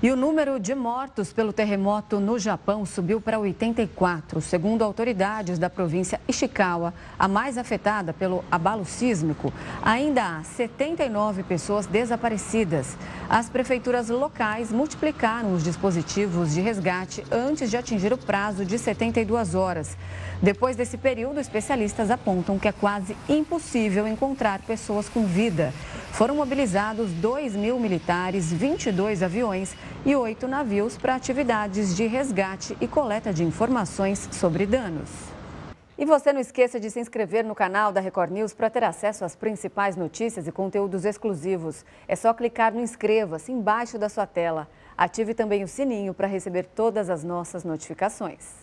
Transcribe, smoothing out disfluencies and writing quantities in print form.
E o número de mortos pelo terremoto no Japão subiu para 84, segundo autoridades da província Ishikawa, a mais afetada pelo abalo sísmico. Ainda há 79 pessoas desaparecidas. As prefeituras locais multiplicaram os dispositivos de resgate antes de atingir o prazo de 72 horas. Depois desse período, especialistas apontam que é quase impossível encontrar pessoas com vida. Foram mobilizados 2.000 militares, 22 aviões e 8 navios para atividades de resgate e coleta de informações sobre danos. E você não esqueça de se inscrever no canal da Record News para ter acesso às principais notícias e conteúdos exclusivos. É só clicar no inscreva-se embaixo da sua tela. Ative também o sininho para receber todas as nossas notificações.